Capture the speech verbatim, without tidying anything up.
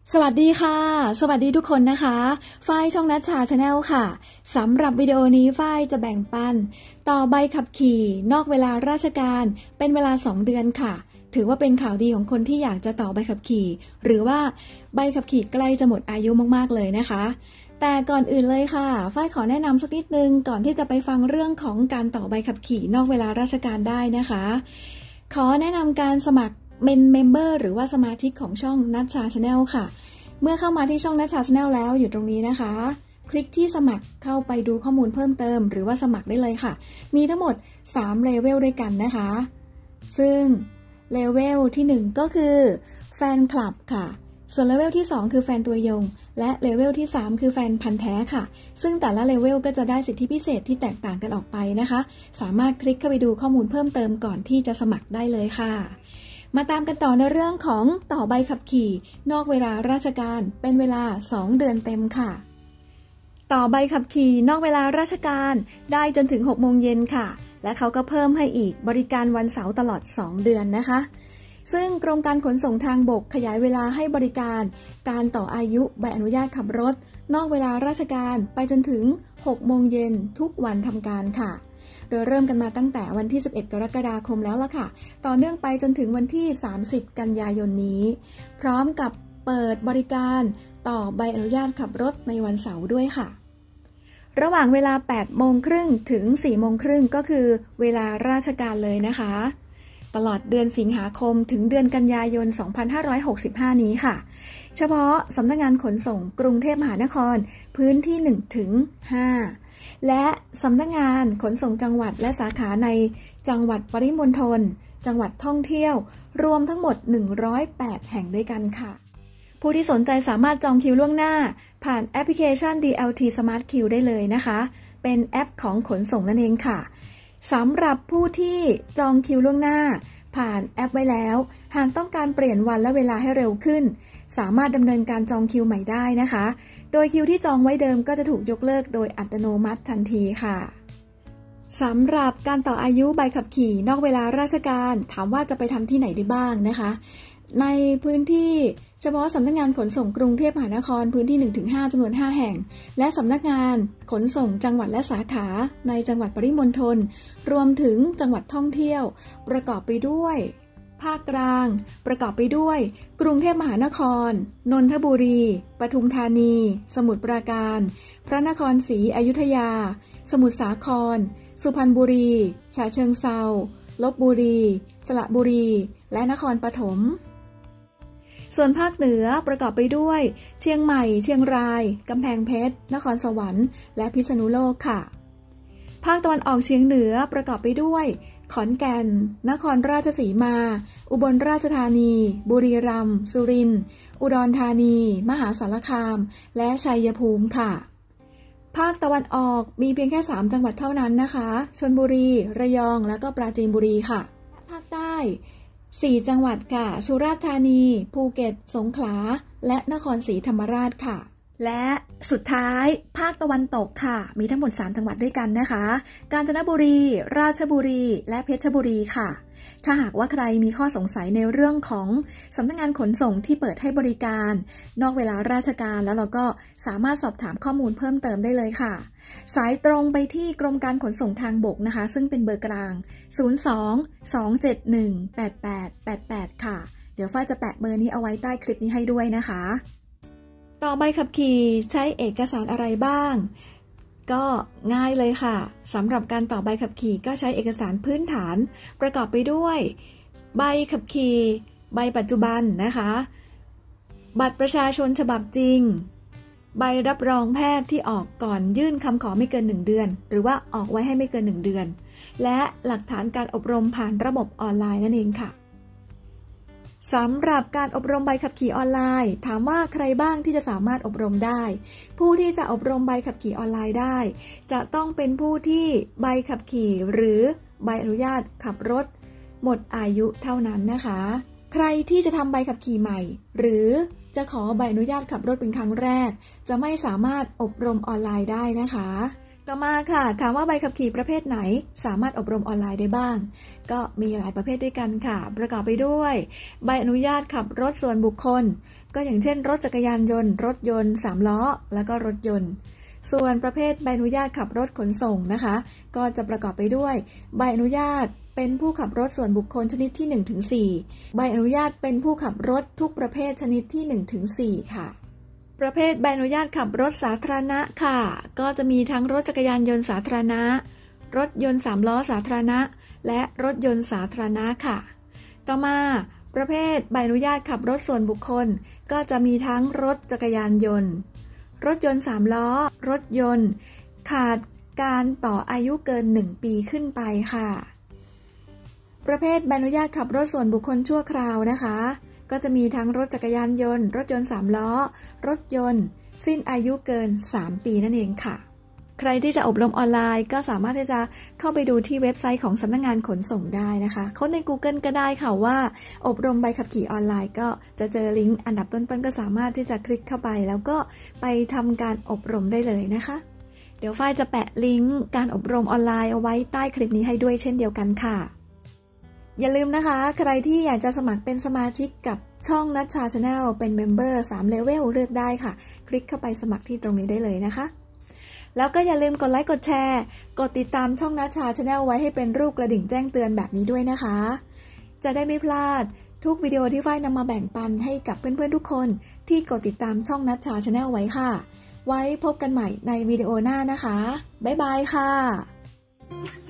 สวัสดีค่ะสวัสดีทุกคนนะคะฝ้ายช่องนัชชาชาแนลค่ะสำหรับวิดีโอนี้ฝ้ายจะแบ่งปันต่อใบขับขี่นอกเวลาราชการเป็นเวลาสองเดือนค่ะถือว่าเป็นข่าวดีของคนที่อยากจะต่อใบขับขี่หรือว่าใบขับขี่ใกล้จะหมดอายุมากๆเลยนะคะแต่ก่อนอื่นเลยค่ะฝ้ายขอแนะนำสักนิดนึงก่อนที่จะไปฟังเรื่องของการต่อใบขับขี่นอกเวลาราชการได้นะคะขอแนะนำการสมัครเป็นเมมเบอร์หรือว่าสมาชิกของช่องนัชชาชาแนลค่ะเมื่อเข้ามาที่ช่องนัชชาชาแนลแล้วอยู่ตรงนี้นะคะคลิกที่สมัครเข้าไปดูข้อมูลเพิ่มเติมหรือว่าสมัครได้เลยค่ะมีทั้งหมดสามเลเวลด้วยกันนะคะซึ่งเลเวลที่หนึ่งก็คือแฟนคลับค่ะส่วนเลเวลที่สองคือแฟนตัวยงและเลเวลที่สามคือแฟนพันธุ์แท้ค่ะซึ่งแต่ละเลเวลก็จะได้สิทธิพิเศษที่แตกต่างกันออกไปนะคะสามารถคลิกเข้าไปดูข้อมูลเพิ่มเติมก่อนที่จะสมัครได้เลยค่ะมาตามกันต่อในเรื่องของต่อใบขับขี่นอกเวลาราชการเป็นเวลาสองเดือนเต็มค่ะต่อใบขับขี่นอกเวลาราชการได้จนถึงหกโมงเย็นค่ะและเขาก็เพิ่มให้อีกบริการวันเสาร์ตลอดสองเดือนนะคะซึ่งกรมการขนส่งทางบกขยายเวลาให้บริการการต่ออายุใบอนุญาตขับรถนอกเวลาราชการไปจนถึงหกโมงเย็นทุกวันทำการค่ะโดยเริ่มกันมาตั้งแต่วันที่สิบเอ็ดกรกฎาคมแล้วล่ะค่ะต่อเนื่องไปจนถึงวันที่สามสิบกันยายนนี้พร้อมกับเปิดบริการต่อใบอนุญาตขับรถในวันเสาร์ด้วยค่ะระหว่างเวลาแปดโมงครึ่งถึงสี่โมงครึ่งก็คือเวลาราชการเลยนะคะตลอดเดือนสิงหาคมถึงเดือนกันยายนสองพันห้าร้อยหกสิบห้านี้ค่ะเฉพาะสำนักงานขนส่งกรุงเทพมหานครพื้นที่หนึ่งถึงห้าและสำนักงานขนส่งจังหวัดและสาขาในจังหวัดปริมณฑลจังหวัดท่องเที่ยวรวมทั้งหมดหนึ่งร้อยแปดแห่งด้วยกันค่ะผู้ที่สนใจสามารถจองคิวล่วงหน้าผ่านแอปพลิเคชัน ดี แอล ที Smart Queue ได้เลยนะคะเป็นแอปของขนส่งนั่นเองค่ะสำหรับผู้ที่จองคิวล่วงหน้าผ่านแอปไว้แล้วหากต้องการเปลี่ยนวันและเวลาให้เร็วขึ้นสามารถดำเนินการจองคิวใหม่ได้นะคะโดยคิวที่จองไว้เดิมก็จะถูกยกเลิกโดยอัตโนมัติทันทีค่ะสำหรับการต่ออายุใบขับขี่นอกเวลาราชการถามว่าจะไปทำที่ไหนได้บ้างนะคะในพื้นที่เฉพาะสำนักงานขนส่งกรุงเทพมหานครพื้นที่ หนึ่งถึงห้า จำนวนห้าแห่งและสำนักงานขนส่งจังหวัดและสาขาในจังหวัดปริมณฑลรวมถึงจังหวัดท่องเที่ยวประกอบไปด้วยภาคกลางประกอบไปด้วยกรุงเทพมหานครนนทบุรีปทุมธานีสมุทรปราการพระนครศรีอยุธยาสมุทรสาครสุพรรณบุรีฉะเชิงเทราลพบุรีสระบุรีและนครปฐมส่วนภาคเหนือประกอบไปด้วยเชียงใหม่เชียงรายกำแพงเพชรนครสวรรค์และพิษณุโลกค่ะภาคตะวันออกเฉียงเหนือประกอบไปด้วยขอนแก่นนครราชสีมาอุบลราชธานีบุรีรัมย์สุรินทร์อุดรธานีมหาสารคามและชัยภูมิค่ะภาคตะวันออกมีเพียงแค่สามจังหวัดเท่านั้นนะคะชลบุรีระยองและก็ปราจีนบุรีค่ะภาคใต้สี่จังหวัดค่ะสุราษฎร์ธานีภูเก็ตสงขลาและนครศรีธรรมราชค่ะและสุดท้ายภาคตะวันตกค่ะมีทั้งหมดสามจังหวัดด้วยกันนะคะกาญจนบุรีราชบุรีและเพชรบุรีค่ะถ้าหากว่าใครมีข้อสงสัยในเรื่องของสำนักงานขนส่งที่เปิดให้บริการนอกเวลาราชการแล้วเราก็สามารถสอบถามข้อมูลเพิ่มเติมได้เลยค่ะสายตรงไปที่กรมการขนส่งทางบกนะคะซึ่งเป็นเบอร์กลางศูนย์ สอง สอง เจ็ด หนึ่ง แปด แปด แปด แปดค่ะเดี๋ยวฝ้ายจะแปะเบอร์นี้เอาไว้ใต้คลิปนี้ให้ด้วยนะคะต่อใบขับขี่ใช้เอกสารอะไรบ้างก็ง่ายเลยค่ะสำหรับการต่อใบขับขี่ก็ใช้เอกสารพื้นฐานประกอบไปด้วยใบขับขี่ใบปัจจุบันนะคะบัตรประชาชนฉบับจริงใบรับรองแพทย์ที่ออกก่อนยื่นคำขอไม่เกินหนึ่งเดือนหรือว่าออกไว้ให้ไม่เกินหนึ่งเดือนและหลักฐานการอบรมผ่านระบบออนไลน์นั่นเองค่ะสำหรับการอบรมใบขับขี่ออนไลน์ถามว่าใครบ้างที่จะสามารถอบรมได้ผู้ที่จะอบรมใบขับขี่ออนไลน์ได้จะต้องเป็นผู้ที่ใบขับขี่หรือใบอนุญาตขับรถหมดอายุเท่านั้นนะคะใครที่จะทำใบขับขี่ใหม่หรือจะขอใบอนุญาตขับรถเป็นครั้งแรกจะไม่สามารถอบรมออนไลน์ได้นะคะต่อมาค่ะถามว่าใบขับขี่ประเภทไหนสามารถอบรมออนไลน์ได้บ้างก็มีหลายประเภทด้วยกันค่ะประกอบไปด้วยใบอนุญาตขับรถส่วนบุคคลก็อย่างเช่นรถจักรยานยนต์รถยนต์สามล้อแล้วก็รถยนต์ส่วนประเภทใบอนุญาตขับรถขนส่งนะคะก็จะประกอบไปด้วยใบอนุญาตเป็นผู้ขับรถส่วนบุคคลชนิดที่ หนึ่งถึงสี่ ใบอนุญาตเป็นผู้ขับรถทุกประเภทชนิดที่ หนึ่งถึงสี่ ค่ะประเภทใบอนุญาตขับรถสาธารณะค่ะก็จะมีทั้งรถจักรยานยนต์สาธารณะรถยนต์สามล้อสาธารณะและรถยนต์สาธารณะค่ะต่อมาประเภทใบอนุญาตขับรถส่วนบุคคลก็จะมีทั้งรถจักรยานยนต์รถยนต์สามล้อรถยนต์ขาดการต่ออายุเกินหนึ่งปีขึ้นไปค่ะประเภทใบอนุญาตขับรถส่วนบุคคลชั่วคราวนะคะก็จะมีทั้งรถจักรยานยนต์รถยนต์สามล้อรถยนต์สิ้นอายุเกินสามปีนั่นเองค่ะใครที่จะอบรมออนไลน์ก็สามารถที่จะเข้าไปดูที่เว็บไซต์ของสำนักงานขนส่งได้นะคะค้นใน Google ก็ได้ค่ะว่าอบรมใบขับขี่ออนไลน์ก็จะเจอลิงก์อันดับต้นๆก็สามารถที่จะคลิกเข้าไปแล้วก็ไปทำการอบรมได้เลยนะคะเดี๋ยวฝ้ายจะแปะลิงก์การอบรมออนไลน์เอาไว้ใต้คลิปนี้ให้ด้วยเช่นเดียวกันค่ะอย่าลืมนะคะใครที่อยากจะสมัครเป็นสมาชิกกับช่องนัชชา Channel เป็นเมมเบอร์สามเลเวลเลือกได้ค่ะคลิกเข้าไปสมัครที่ตรงนี้ได้เลยนะคะแล้วก็อย่าลืมกดไลค์กดแชร์กดติดตามช่องนัชชา Channel ไว้ให้เป็นรูปกระดิ่งแจ้งเตือนแบบนี้ด้วยนะคะจะได้ไม่พลาดทุกวิดีโอที่ฝ้ายนำมาแบ่งปันให้กับเพื่อนๆทุกคนที่กดติดตามช่องนัชชา Channel ไว้ค่ะไว้พบกันใหม่ในวิดีโอหน้านะคะบ๊ายบายค่ะ